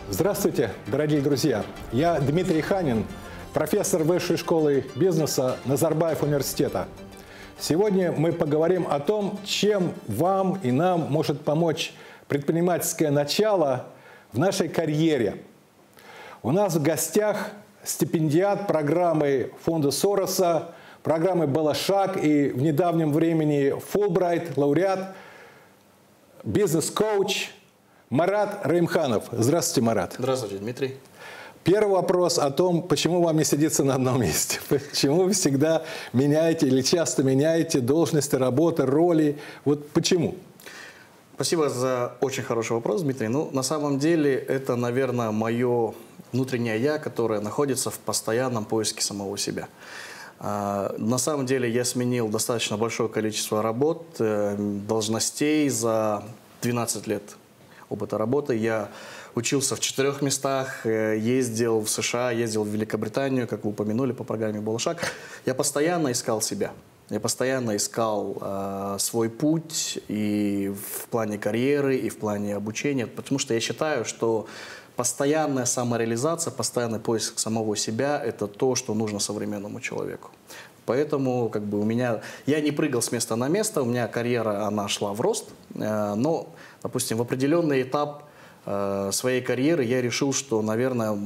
Здравствуйте, дорогие друзья! Я Дмитрий Ханин, профессор Высшей школы бизнеса Назарбаев университета. Сегодня мы поговорим о том, чем вам и нам может помочь предпринимательское начало в нашей карьере. У нас в гостях стипендиат программы фонда Сороса, программы «Балашак» и в недавнем времени Фулбрайт, лауреат, бизнес-коуч Марат Раимханов. Здравствуйте, Марат. Здравствуйте, Дмитрий. Первый вопрос о том, почему вам не сидится на одном месте. Почему вы всегда меняете или часто меняете должности, работы, роли? Вот почему? Спасибо за очень хороший вопрос, Дмитрий. Ну, на самом деле, это, наверное, мое внутреннее «я», которое находится в постоянном поиске самого себя. На самом деле, я сменил достаточно большое количество работ, должностей за 12 лет опыта работы. Я учился в 4 местах, ездил в США, ездил в Великобританию, как вы упомянули, по программе «Балашак». Я постоянно искал себя. Я постоянно искал свой путь и в плане карьеры, и в плане обучения, потому что я считаю, что постоянная самореализация, постоянный поиск самого себя – это то, что нужно современному человеку. Поэтому у меня, я не прыгал с места на место, у меня карьера, она шла в рост, но, допустим, в определенный этап своей карьеры я решил, что, наверное,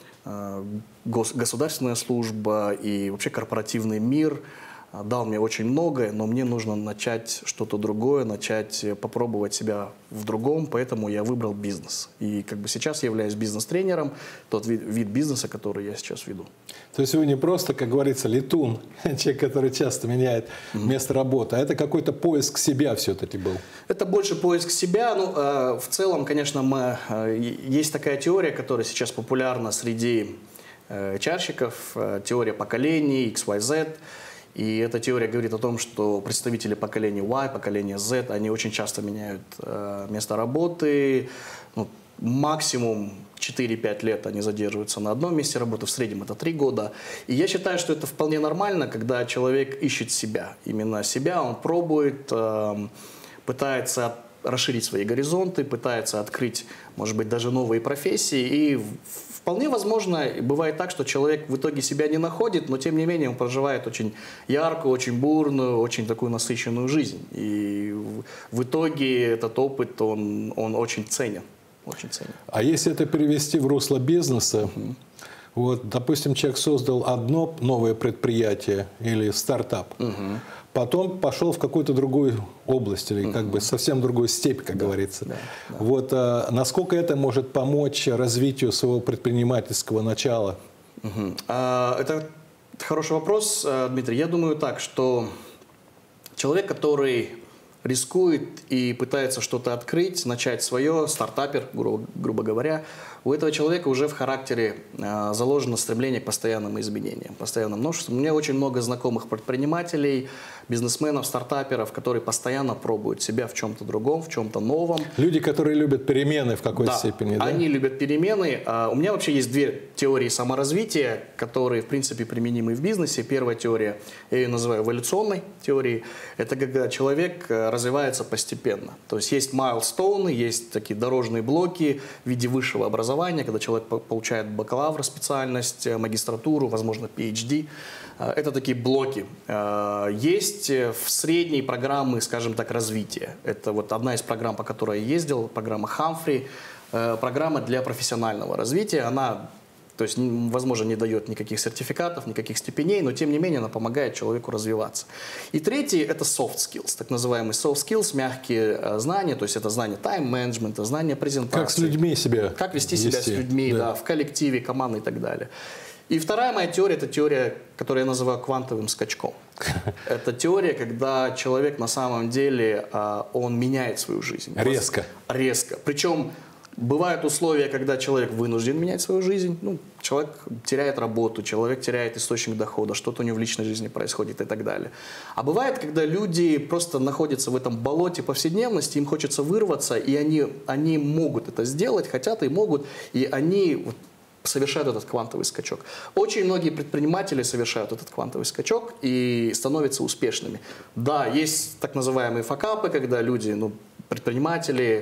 государственная служба и вообще корпоративный мир дал мне очень многое, но мне нужно начать что-то другое, начать попробовать себя в другом, поэтому я выбрал бизнес. И сейчас я являюсь бизнес-тренером, тот вид бизнеса, который я сейчас веду. То есть вы не просто, как говорится, летун, человек, который часто меняет место работы, а это какой-то поиск себя все-таки был? Это больше поиск себя. Ну, в целом, конечно, есть такая теория, которая сейчас популярна среди HR-щиков, теория поколений, XYZ. И эта теория говорит о том, что представители поколения Y, поколения Z, они очень часто меняют место работы. Ну, максимум 4-5 лет они задерживаются на одном месте работы, в среднем это 3 года. И я считаю, что это вполне нормально, когда человек ищет себя. Именно себя он пробует, пытается расширить свои горизонты, пытается открыть, может быть, даже новые профессии. И вполне возможно, бывает так, что человек в итоге себя не находит, но тем не менее он проживает очень яркую, очень бурную, очень такую насыщенную жизнь. И в итоге этот опыт, он очень ценен. Очень ценен. А если это перевести в русло бизнеса, вот, допустим, человек создал одно новое предприятие или стартап, потом пошел в какую-то другую область или совсем другую степь, как говорится. Да. Вот, насколько это может помочь развитию своего предпринимательского начала? Это хороший вопрос, Дмитрий. Я думаю так, что человек, который рискует и пытается что-то открыть, начать свое, стартапер, грубо говоря, у этого человека уже в характере заложено стремление к постоянным изменениям, постоянному множеству. У меня очень много знакомых предпринимателей, бизнесменов, стартаперов, которые постоянно пробуют себя в чем-то другом, в чем-то новом. Люди, которые любят перемены в какой-то степени, да? Они любят перемены. У меня вообще есть 2 теории саморазвития, которые, в принципе, применимы в бизнесе. Первая теория, я ее называю эволюционной теорией, это когда человек развивается постепенно. То есть майлстоуны, есть такие дорожные блоки в виде высшего образования, когда человек получает бакалавра, специальность, магистратуру, возможно, PhD. Это такие блоки. Есть в средней программы, скажем так, развития. Это вот одна из программ, по которой я ездил, программа Хамфри, программа для профессионального развития. Она, то есть, возможно, не дает никаких сертификатов, никаких степеней, но тем не менее она помогает человеку развиваться. И третий – это soft skills, так называемые soft skills, мягкие знания, то есть это знания тайм-менеджмента, знания презентации. Как с людьми себя Как вести себя с людьми, да, в коллективе, команде и так далее. И вторая моя теория – это теория, которую я называю квантовым скачком. Это теория, когда человек на самом деле, он меняет свою жизнь. Резко. Резко. Причем бывают условия, когда человек вынужден менять свою жизнь. Ну, человек теряет работу, человек теряет источник дохода, что-то у него в личной жизни происходит и так далее. А бывает, когда люди просто находятся в этом болоте повседневности, им хочется вырваться, и они могут это сделать, хотят и могут, и они совершают этот квантовый скачок. Очень многие предприниматели совершают этот квантовый скачок и становятся успешными. Да, есть так называемые факапы, когда люди, предприниматели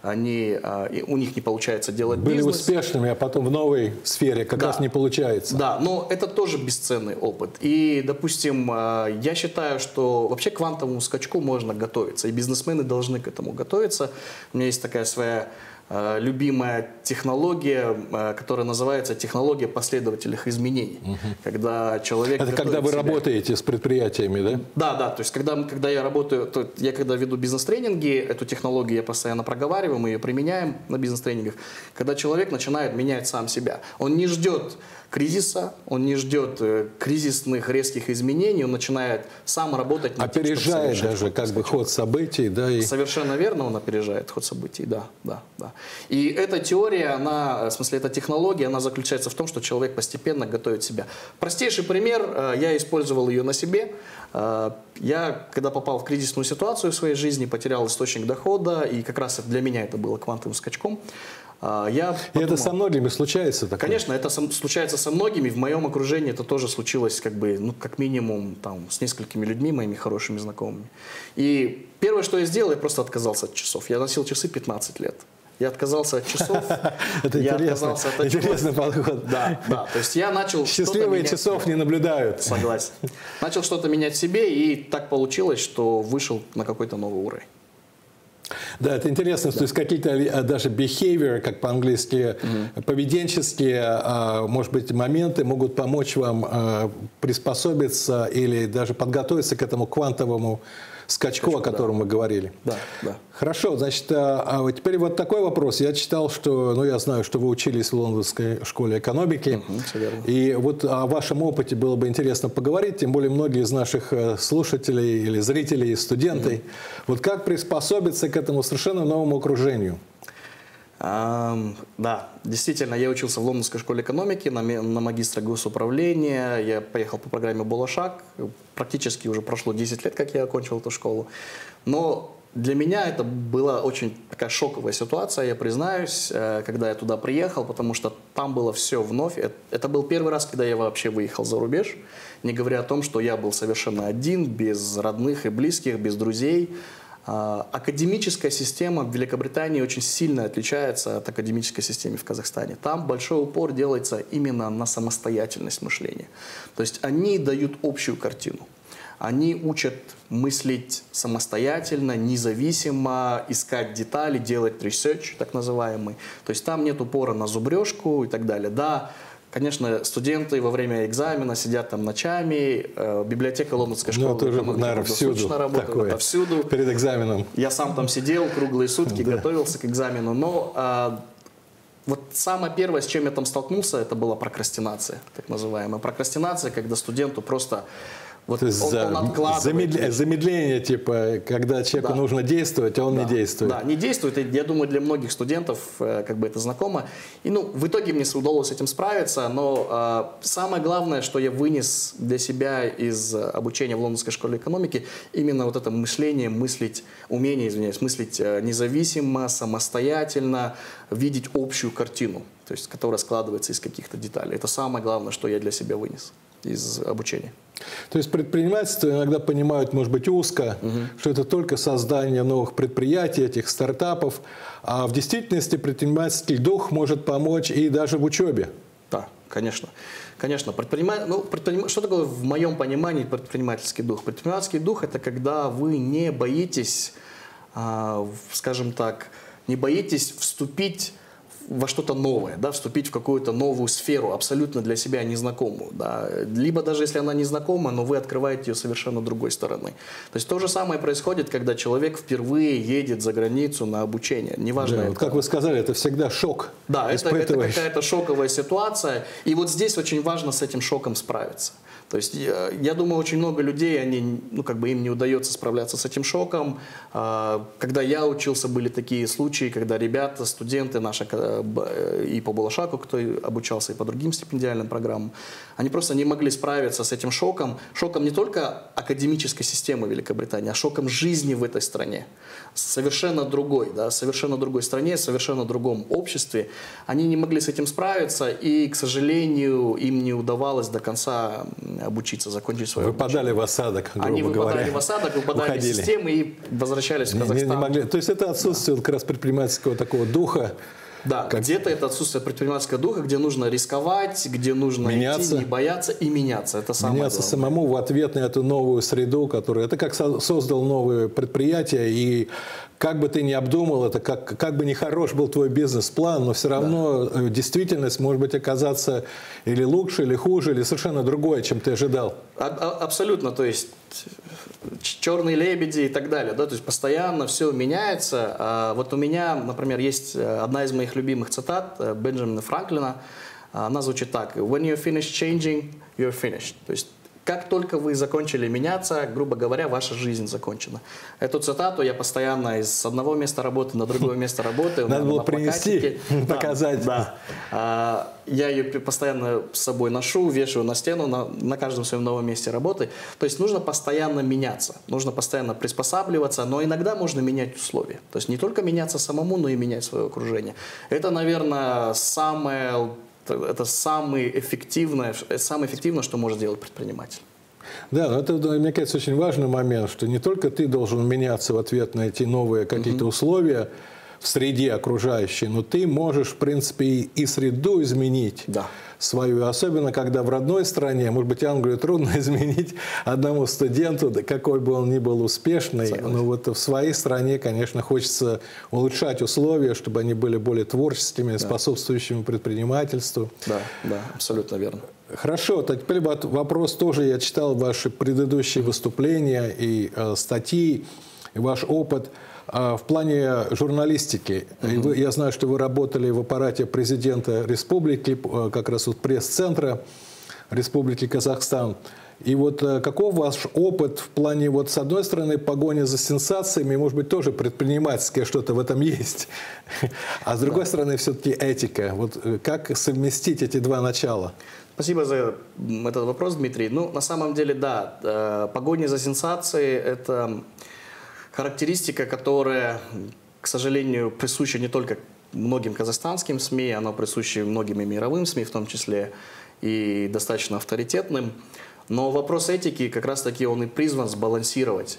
у них не получается делать Были бизнес. успешными, а потом в новой сфере как раз не получается. Да, но это тоже бесценный опыт. И, допустим, я считаю, что вообще к квантовому скачку можно готовиться, и бизнесмены должны к этому готовиться. У меня есть такая своя любимая технология, которая называется технология последовательных изменений. Когда человек Это когда вы работаете с предприятиями, да? Да. То есть, когда я работаю, когда веду бизнес-тренинги, эту технологию я постоянно проговариваю, мы ее применяем на бизнес-тренингах. Когда человек начинает менять сам себя, он не ждет кризиса, он не ждет кризисных резких изменений, он начинает сам работать над тем, чтобы опережает даже как бы ход событий, да? И... Совершенно верно, он опережает ход событий, да. И эта теория, в смысле, эта технология, она заключается в том, что человек постепенно готовит себя. Простейший пример, я использовал ее на себе. Я, когда попал в кризисную ситуацию в своей жизни, потерял источник дохода, и как раз для меня это было квантовым скачком. И это со многими случается? Такое? Конечно, это случается со многими. В моем окружении это тоже случилось, как минимум, с несколькими людьми, моими хорошими знакомыми. И первое, что я сделал, я просто отказался от часов. Я носил часы 15 лет. Я отказался от часов. Это интересный подход. Да. То есть я начал... Счастливые часов не наблюдают. Согласен. Начал что-то менять в себе, и так получилось, что вышел на какой-то новый уровень. Да, это интересно, то есть какие-то даже behavior, как по-английски, поведенческие, может быть, моменты могут помочь вам приспособиться или даже подготовиться к этому квантовому скачку, о котором мы говорили. Да. Хорошо, значит, теперь вот такой вопрос. Я читал, что, я знаю, что вы учились в Лондонской школе экономики. И вот о вашем опыте было бы интересно поговорить, тем более многие из наших слушателей или зрителей, студенты. Вот как приспособиться к этому совершенно новому окружению? Да, действительно, я учился в Лондонской школе экономики на магистра госуправления. Я поехал по программе «Болошак». Практически уже прошло 10 лет, как я окончил эту школу. Но для меня это была очень такая шоковая ситуация, я признаюсь, когда я туда приехал, потому что там было все вновь. Это был первый раз, когда я вообще выехал за рубеж, не говоря о том, что я был совершенно один, без родных и близких, без друзей. Академическая система в Великобритании очень сильно отличается от академической системы в Казахстане. Там большой упор делается именно на самостоятельность мышления. То есть они дают общую картину. Они учат мыслить самостоятельно, независимо, искать детали, делать research, так называемый. То есть там нет упора на зубрежку и так далее. Да, конечно, студенты во время экзамена сидят там ночами, библиотека Лондонской школы круглосуточно работает, отовсюду. Перед экзаменом. Я сам там сидел круглые сутки, готовился к экзамену, но вот самое первое, с чем я там столкнулся, это была прокрастинация, так называемая. Прокрастинация, когда студенту просто... Вот то есть замедление, типа, когда человеку нужно действовать, а он не действует. Да, не действует. И я думаю, для многих студентов это знакомо. И в итоге мне удалось с этим справиться. Но самое главное, что я вынес для себя из обучения в Лондонской школе экономики, именно вот это мышление, умение мыслить независимо, самостоятельно, видеть общую картину, то есть, которая складывается из каких-то деталей. Это самое главное, что я для себя вынес из обучения. То есть предпринимательство иногда понимают, может быть, узко, что это только создание новых предприятий, этих стартапов, а в действительности предпринимательский дух может помочь и даже в учебе. Да, конечно. Конечно, что такое в моем понимании предпринимательский дух? Предпринимательский дух – это когда вы не боитесь, скажем так, не боитесь вступить во что-то новое, вступить в какую-то новую сферу, абсолютно для себя незнакомую. Либо даже если она незнакома, но вы открываете ее совершенно другой стороны. То есть то же самое происходит, когда человек впервые едет за границу на обучение. Неважно. Как вы сказали, это всегда шок. Да, это какая-то шоковая ситуация. И вот здесь очень важно с этим шоком справиться. То есть я думаю, очень много людей, им не удается справляться с этим шоком. Когда я учился, были такие случаи, когда ребята, студенты наши и по Болошаку, кто обучался, и по другим стипендиальным программам, они просто не могли справиться с этим шоком. Шоком не только академической системы Великобритании, а шоком жизни в этой стране. Совершенно другой стране, совершенно другом обществе. Они не могли с этим справиться, и, к сожалению, им не удавалось до конца обучиться, закончить свое Выпадали в осадок, грубо Они выпадали говоря. в осадок, выпадали из системы и возвращались в Казахстан. Не могли. То есть это отсутствие как раз предпринимательского такого духа. Да, где-то это отсутствие предпринимательского духа, где нужно рисковать, где нужно идти, не бояться и меняться. Это самое меняться главное. самому в ответ на эту новую среду, которая... Это как создал новые предприятия, и как бы ты ни обдумал это, как бы ни хорош был твой бизнес-план, но все равно действительность может быть оказаться или лучше, или хуже, или совершенно другое, чем ты ожидал. Абсолютно, то есть черные лебеди и так далее, да, то есть постоянно все меняется. А вот у меня, например, есть одна из моих любимых цитат Бенджамина Франклина, она звучит так: "When you're finished changing, you're finished". То есть как только вы закончили меняться, грубо говоря, ваша жизнь закончена. Эту цитату я постоянно из одного места работы на другое место работы. Надо было принести, показать. Да. Я ее постоянно с собой ношу, вешаю на стену на каждом своем новом месте работы. То есть нужно постоянно меняться, нужно постоянно приспосабливаться, но иногда можно менять условия. То есть не только меняться самому, но и менять свое окружение. Это, наверное, самое эффективное, что может делать предприниматель. Да, но это, мне кажется, очень важный момент, что не только ты должен меняться в ответ на эти новые какие-то условия в среде окружающей, но ты можешь, в принципе, и среду изменить. Да. Свою, особенно когда в родной стране, может быть, Англию трудно изменить одному студенту, да, какой бы он ни был успешный, но вот в своей стране, конечно, хочется улучшать условия, чтобы они были более творческими, способствующими предпринимательству. Да, да, абсолютно верно. Хорошо, теперь вопрос тоже, я читал ваши предыдущие выступления и статьи, и ваш опыт. В плане журналистики, я знаю, что вы работали в аппарате президента республики, как раз вот пресс-центра Республики Казахстан. И вот каков ваш опыт в плане, вот с одной стороны, погони за сенсациями, может быть, тоже предпринимательское что-то в этом есть, а с другой стороны, все-таки этика. Вот как совместить эти два начала? Спасибо за этот вопрос, Дмитрий. Ну, на самом деле, да, погони за сенсацией – это характеристика, которая, к сожалению, присуща не только многим казахстанским СМИ, она присуща многим и мировым СМИ, в том числе и достаточно авторитетным. Но вопрос этики как раз-таки он и призван сбалансировать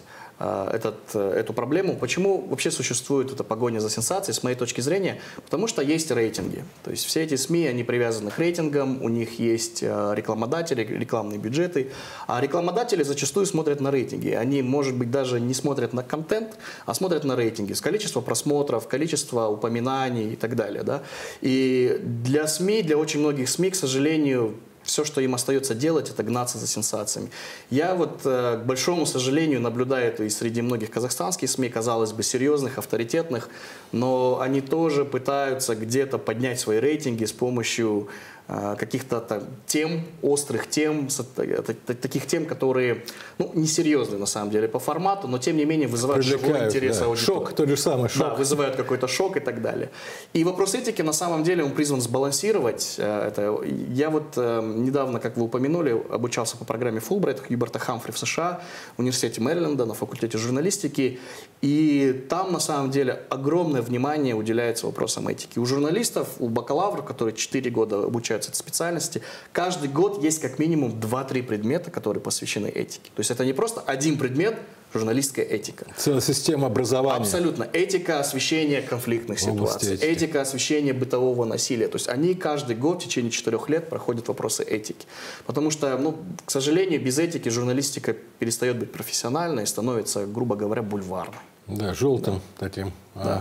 эту проблему. Почему вообще существует эта погоня за сенсацией, с моей точки зрения? Потому что есть рейтинги. То есть все эти СМИ, они привязаны к рейтингам, у них есть рекламодатели, рекламные бюджеты. А рекламодатели зачастую смотрят на рейтинги. Они, может быть, даже не смотрят на контент, а смотрят на рейтинги. С количества просмотров, количество упоминаний и так далее. Да? И для СМИ, для очень многих СМИ, к сожалению, все, что им остается делать, это гнаться за сенсациями. Я вот, к большому сожалению, наблюдаю это и среди многих казахстанских СМИ, казалось бы, серьезных, авторитетных, но они тоже пытаются где-то поднять свои рейтинги с помощью каких-то там тем, острых тем, таких тем, которые, ну, несерьезные на самом деле по формату, но тем не менее вызывают живой интерес аудитории. Шок, тот же самый шок. Да, вызывают какой-то шок и так далее. И вопрос этики на самом деле он призван сбалансировать это. Я вот недавно, как вы упомянули, обучался по программе Фулбрайт Хьюберта Хамфри в США, в университете Мэриленда на факультете журналистики. И там на самом деле огромное внимание уделяется вопросам этики. У журналистов, у бакалавров, которые 4 года обучаются этой специальности, каждый год есть как минимум 2-3 предмета, которые посвящены этике. То есть это не просто один предмет, журналистская этика. Целая система образования. Абсолютно. Этика освещения конфликтных ситуаций, этика освещения бытового насилия. То есть они каждый год в течение 4 лет проходят вопросы этики. Потому что, ну, к сожалению, без этики журналистика перестает быть профессиональной и становится, грубо говоря, бульварной. Да, желтым таким. Да.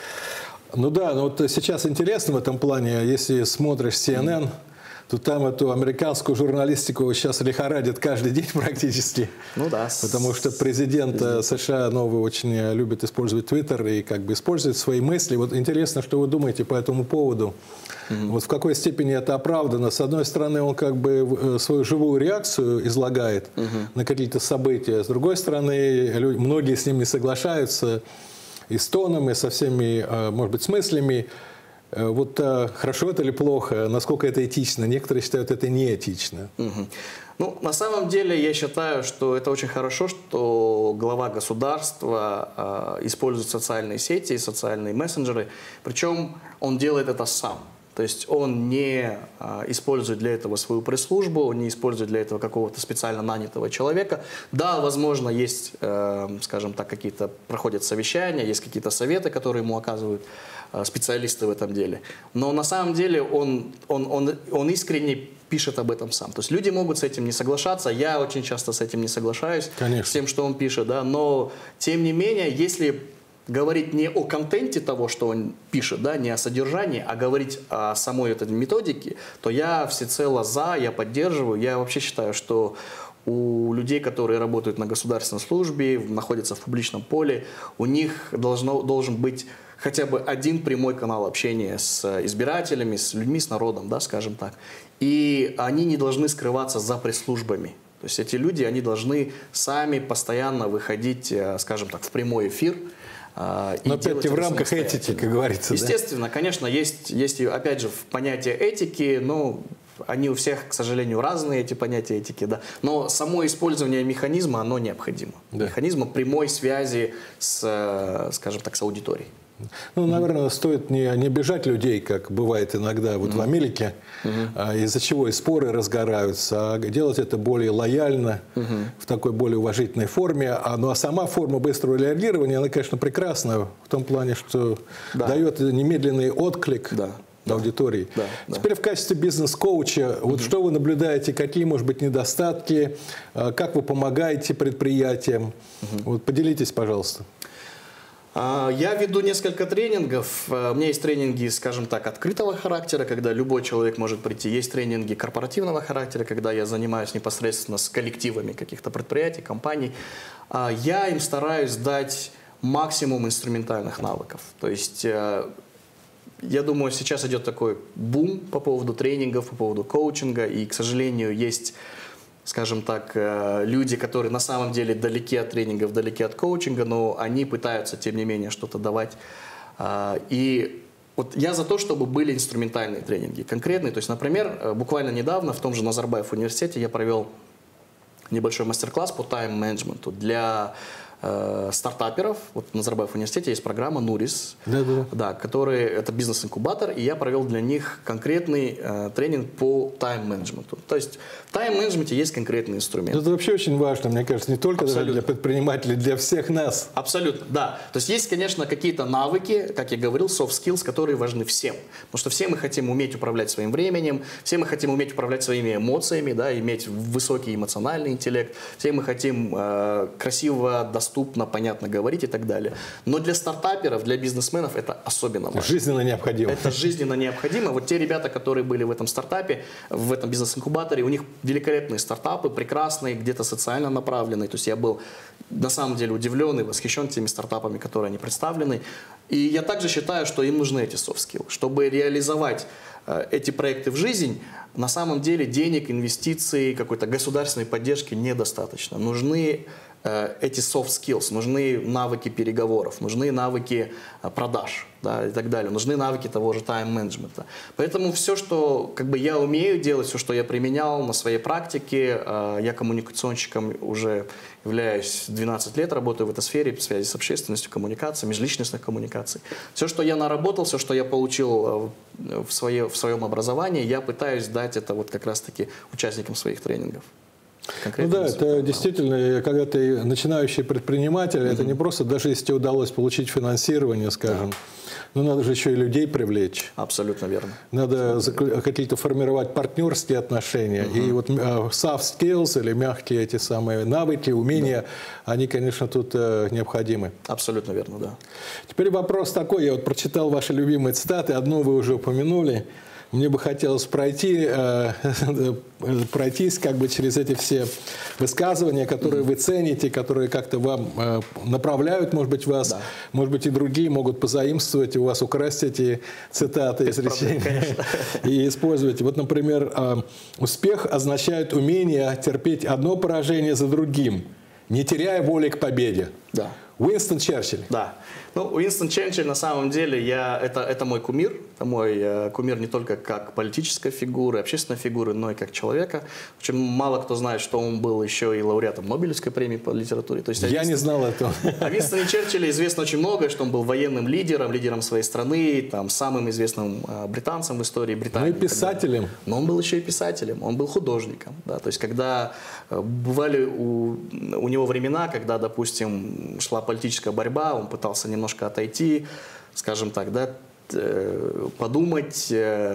Ну да, но вот сейчас интересно в этом плане, если смотришь CNN, то там эту американскую журналистику сейчас лихорадит каждый день практически. Ну да. Потому что президент США новый очень любит использовать Твиттер и как бы использует свои мысли. Вот интересно, что вы думаете по этому поводу. Вот в какой степени это оправдано? С одной стороны, он как бы свою живую реакцию излагает на какие-то события. С другой стороны, многие с ним не соглашаются и с тоном, и со всеми, может быть, с мыслями. Вот хорошо это или плохо, насколько это этично? Некоторые считают это неэтично. Ну, на самом деле, я считаю, что это очень хорошо, что глава государства использует социальные сети, социальные мессенджеры. Причем он делает это сам. То есть он не использует для этого свою пресс-службу, он не использует для этого какого-то специально нанятого человека. Да, возможно, есть, скажем так, какие-то проходят совещания, есть какие-то советы, которые ему оказывают специалисты в этом деле. Но на самом деле он искренне пишет об этом сам. То есть люди могут с этим не соглашаться, я очень часто с этим не соглашаюсь, конечно, с тем, что он пишет, да, но тем не менее, если говорить не о контенте того, что он пишет, да, не о содержании, а говорить о самой этой методике, то я всецело за, я поддерживаю. Я вообще считаю, что у людей, которые работают на государственной службе, находятся в публичном поле, у них должен быть хотя бы один прямой канал общения с избирателями, с людьми, с народом, да, скажем так. И они не должны скрываться за пресс-службами. То есть эти люди, они должны сами постоянно выходить, скажем так, в прямой эфир. Но опять в рамках этики, как говорится. Естественно, да? Конечно, есть, опять же, понятие этики, но они у всех, к сожалению, разные, эти понятия этики, да. Но само использование механизма, оно необходимо. Да. Механизма прямой связи с, скажем так, с аудиторией. Ну, наверное, стоит не обижать людей, как бывает иногда вот в Америке, из-за чего и споры разгораются, а делать это более лояльно, в такой более уважительной форме. Ну, а сама форма быстрого реагирования, она, конечно, прекрасна в том плане, что дает немедленный отклик аудитории. Теперь в качестве бизнес-коуча, вот что вы наблюдаете, какие, может быть, недостатки, как вы помогаете предприятиям? Вот поделитесь, пожалуйста. Я веду несколько тренингов. У меня есть тренинги, скажем так, открытого характера, когда любой человек может прийти. Есть тренинги корпоративного характера, когда я занимаюсь непосредственно с коллективами каких-то предприятий, компаний. Я им стараюсь дать максимум инструментальных навыков. То есть я думаю, сейчас идет такой бум по поводу тренингов, по поводу коучинга. И, к сожалению, есть, скажем так, люди, которые на самом деле далеки от тренингов, далеки от коучинга, но они пытаются, тем не менее, что-то давать. И вот я за то, чтобы были инструментальные тренинги, конкретные. То есть, например, буквально недавно в том же Назарбаев университете я провел небольшой мастер-класс по тайм-менеджменту для стартаперов. Вот в Назарбаев университете есть программа Нурис, это бизнес-инкубатор, и я провел для них конкретный тренинг по тайм-менеджменту. То есть в тайм-менеджменте есть конкретный инструмент. Это вообще очень важно, мне кажется, не только для предпринимателей, для всех нас. Абсолютно, да. То есть есть, конечно, какие-то навыки, как я говорил, soft skills, которые важны всем. Потому что все мы хотим уметь управлять своим временем, все мы хотим уметь управлять своими эмоциями, да, иметь высокий эмоциональный интеллект, все мы хотим красиво, доступно, понятно говорить и так далее. Но для стартаперов, для бизнесменов это особенно важно. Жизненно необходимо. Это жизненно необходимо. Вот те ребята, которые были в этом стартапе, в этом бизнес-инкубаторе, у них великолепные стартапы, прекрасные, где-то социально направленные. То есть я был на самом деле удивлен и восхищен теми стартапами, которые они представлены. И я также считаю, что им нужны эти soft skills. Чтобы реализовать эти проекты в жизнь, на самом деле денег, инвестиций, какой-то государственной поддержки недостаточно. Нужны эти soft skills, нужны навыки переговоров, нужны навыки продаж, да, и так далее, нужны навыки того же тайм-менеджмента. Поэтому все, что я умею делать, все, что я применял на своей практике, я коммуникационщиком уже являюсь 12 лет, работаю в этой сфере, в связи с общественностью, коммуникацией, межличностных коммуникаций. Все, что я наработал, все, что я получил в своем образовании, я пытаюсь дать это вот как раз-таки участникам своих тренингов. Ну да, это действительно, когда ты начинающий предприниматель, это не просто, даже если тебе удалось получить финансирование, скажем, но надо же еще и людей привлечь. Абсолютно верно. Надо какие-то формировать партнерские отношения. И вот soft skills или мягкие эти самые навыки, умения, они, конечно, тут необходимы. Абсолютно верно, да. Теперь вопрос такой, я вот прочитал ваши любимые цитаты, одну вы уже упомянули. Мне бы хотелось пройтись через эти все высказывания, которые вы цените, которые как-то вам направляют, может быть, вас, может быть, и другие могут позаимствовать, у вас украсть эти цитаты, изречения и использовать. Вот, например, успех означает умение терпеть одно поражение за другим, не теряя воли к победе. Уинстон Черчилль. Да. Ну, Уинстон Черчилль, на самом деле, это мой кумир. Это мой кумир не только как политическая фигура, общественная фигура, но и как человека. Причем мало кто знает, что он был еще и лауреатом Нобелевской премии по литературе. То есть, я не знал этого. О Уинстоне Черчилле известно очень многое, что он был военным лидером своей страны, там, самым известным британцем в истории Британии. Ну и писателем. Но он был еще и писателем, он был художником. Да? То есть, когда бывали у него времена, когда, допустим, шла политическая борьба, он пытался немножко отойти, скажем так, да, подумать,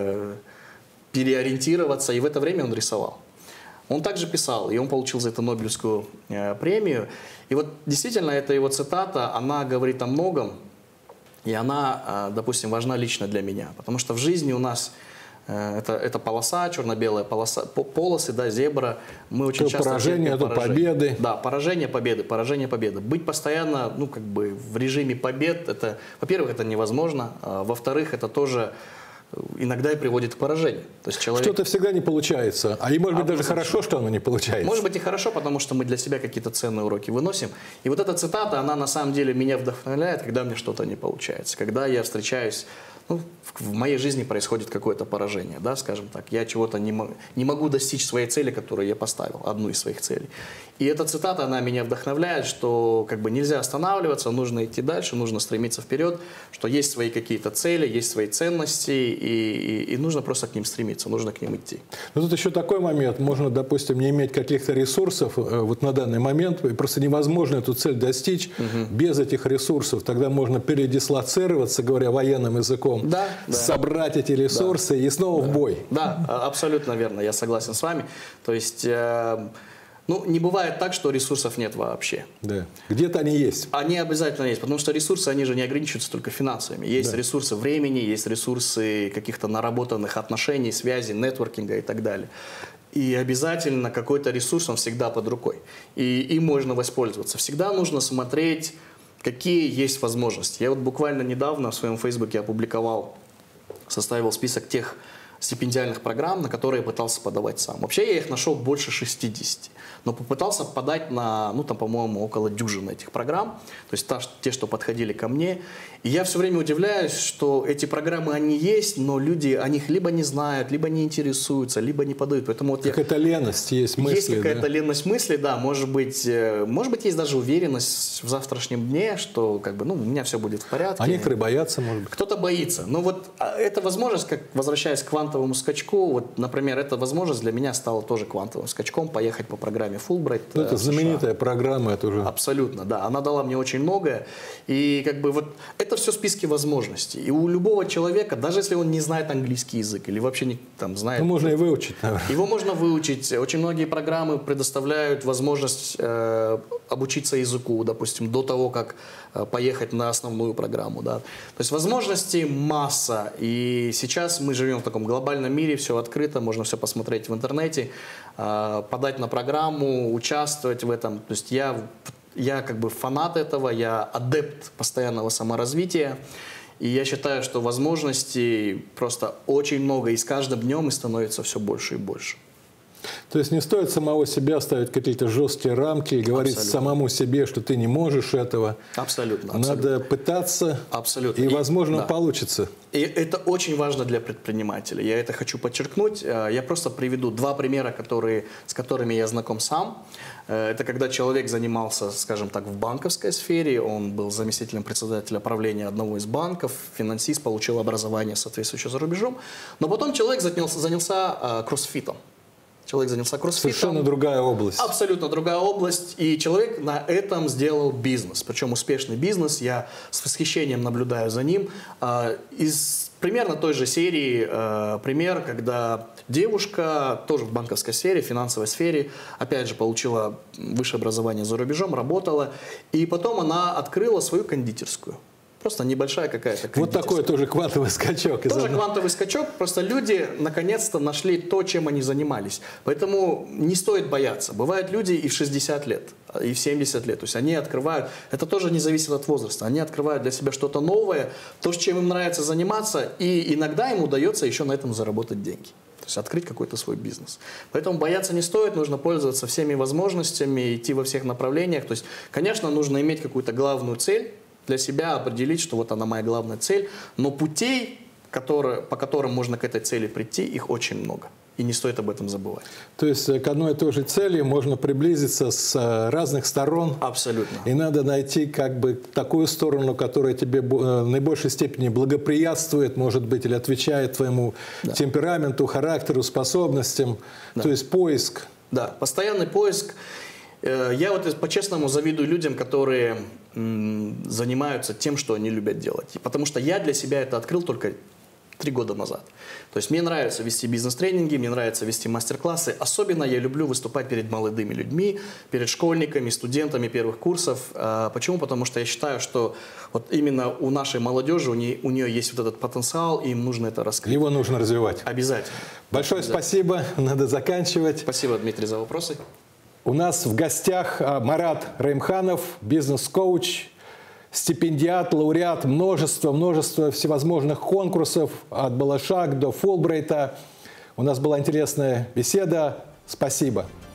переориентироваться, и в это время он рисовал. Он также писал, и он получил за это Нобелевскую премию. И вот действительно эта его цитата, она говорит о многом, и она, допустим, важна лично для меня, потому что в жизни у нас это полоса, черно-белая полоса, полосы, да, зебра. Мы очень часто поражение, то победы. Да, поражение, победы, поражение, победы. Быть постоянно, ну, как бы в режиме побед, это, во-первых, это невозможно, а во-вторых, это тоже иногда и приводит к поражению. То есть человек... Что-то всегда не получается. А и может быть даже хорошо, что оно не получается. Может быть и хорошо, потому что мы для себя какие-то ценные уроки выносим. И вот эта цитата, она на самом деле меня вдохновляет, когда мне что-то не получается. Когда я встречаюсь, ну, в моей жизни происходит какое-то поражение, да, скажем так. Я чего-то не могу достичь своей цели, которую я поставил, одну из своих целей. И эта цитата, она меня вдохновляет, что как бы нельзя останавливаться, нужно идти дальше, нужно стремиться вперед, что есть свои какие-то цели, есть свои ценности, и нужно просто к ним стремиться, нужно к ним идти. Но тут еще такой момент. Можно, допустим, не иметь каких-то ресурсов вот на данный момент, просто невозможно эту цель достичь без этих ресурсов. Тогда можно передислоцироваться, говоря военным языком, да, собрать эти ресурсы и снова в бой. Да, абсолютно верно, я согласен с вами. То есть... Ну, не бывает так, что ресурсов нет вообще. Да. Где-то они есть. Они обязательно есть, потому что ресурсы, они же не ограничиваются только финансами. Есть ресурсы времени, есть ресурсы каких-то наработанных отношений, связей, нетворкинга и так далее. И обязательно какой-то ресурс, он всегда под рукой. И им можно воспользоваться. Всегда нужно смотреть, какие есть возможности. Я вот буквально недавно в своем фейсбуке опубликовал, составил список тех стипендиальных программ, на которые я пытался подавать сам. Вообще я их нашел больше 60, но попытался подать на, ну там, по-моему, около дюжины этих программ, то есть те, что подходили ко мне. И я все время удивляюсь, что эти программы, они есть, но люди о них либо не знают, либо не интересуются, либо не подают. Поэтому вот какая-то леность есть мысли. Есть какая-то леность мысли, да, может быть, есть даже уверенность в завтрашнем дне, что как бы, ну, у меня все будет в порядке. А некоторые боятся, может быть. Кто-то боится. Но вот эта возможность, как возвращаясь к квантовому скачку, вот, например, эта возможность для меня стала тоже квантовым скачком, поехать по программе Fulbright. Ну, это знаменитая программа, это уже... Абсолютно, да. Она дала мне очень многое. И как бы вот это все списки возможностей. И у любого человека, даже если он не знает английский язык или вообще не там знает... Ну, можно и выучить, наверное. Его можно выучить. Очень многие программы предоставляют возможность обучиться языку, допустим, до того, как поехать на основную программу. Да. То есть возможностей масса. И сейчас мы живем в таком глобальном мире, все открыто, можно все посмотреть в интернете, подать на программу, участвовать в этом. То есть я как бы фанат этого, я адепт постоянного саморазвития. И я считаю, что возможностей просто очень много, и с каждым днем их становится все больше и больше. То есть не стоит самого себя ставить какие-то жесткие рамки и говорить самому себе, что ты не можешь этого. Абсолютно. Надо пытаться, абсолютно. И возможно, получится. И это очень важно для предпринимателя. Я это хочу подчеркнуть. Я просто приведу два примера, с которыми я знаком сам. Это когда человек занимался, скажем так, в банковской сфере. Он был заместителем председателя правления одного из банков, финансист, получил образование соответствующее за рубежом. Но потом человек занялся кроссфитом. Человек занялся кроссфитом. Совершенно другая область. Абсолютно другая область. И человек на этом сделал бизнес. Причем успешный бизнес. Я с восхищением наблюдаю за ним. Из примерно той же серии пример, когда девушка, тоже в банковской сфере, в финансовой сфере, опять же, получила высшее образование за рубежом, работала. И потом она открыла свою кондитерскую. Просто небольшая какая-то кондитерская. Вот такой тоже квантовый скачок. Тоже квантовый скачок. Просто люди наконец-то нашли то, чем они занимались. Поэтому не стоит бояться. Бывают люди и в 60 лет, и в 70 лет. То есть они открывают, это тоже не зависит от возраста, они открывают для себя что-то новое, то, чем им нравится заниматься, и иногда им удается еще на этом заработать деньги. есть открыть какой-то свой бизнес. Поэтому бояться не стоит, нужно пользоваться всеми возможностями, идти во всех направлениях. То есть, конечно, нужно иметь какую-то главную цель для себя, определить, что вот она моя главная цель, но путей, по которым можно к этой цели прийти, их очень много. И не стоит об этом забывать. То есть к одной и той же цели можно приблизиться с разных сторон. Абсолютно. И надо найти как бы такую сторону, которая тебе в наибольшей степени благоприятствует, может быть, или отвечает твоему темпераменту, характеру, способностям. То есть поиск. Да, постоянный поиск. Я вот по-честному завидую людям, которые занимаются тем, что они любят делать. Потому что я для себя это открыл только 3 года назад. То есть мне нравится вести бизнес-тренинги, мне нравится вести мастер-классы. Особенно я люблю выступать перед молодыми людьми, перед школьниками, студентами первых курсов. Почему? Потому что я считаю, что вот именно у нашей молодежи, у нее есть вот этот потенциал, и им нужно это раскрыть. Его нужно развивать. Обязательно. Большое спасибо. Надо заканчивать. Спасибо, Дмитрий, за вопросы. У нас в гостях Марат Раимханов, бизнес-коуч, стипендиат, лауреат множества всевозможных конкурсов от Балашак до Фулбрайта. У нас была интересная беседа. Спасибо.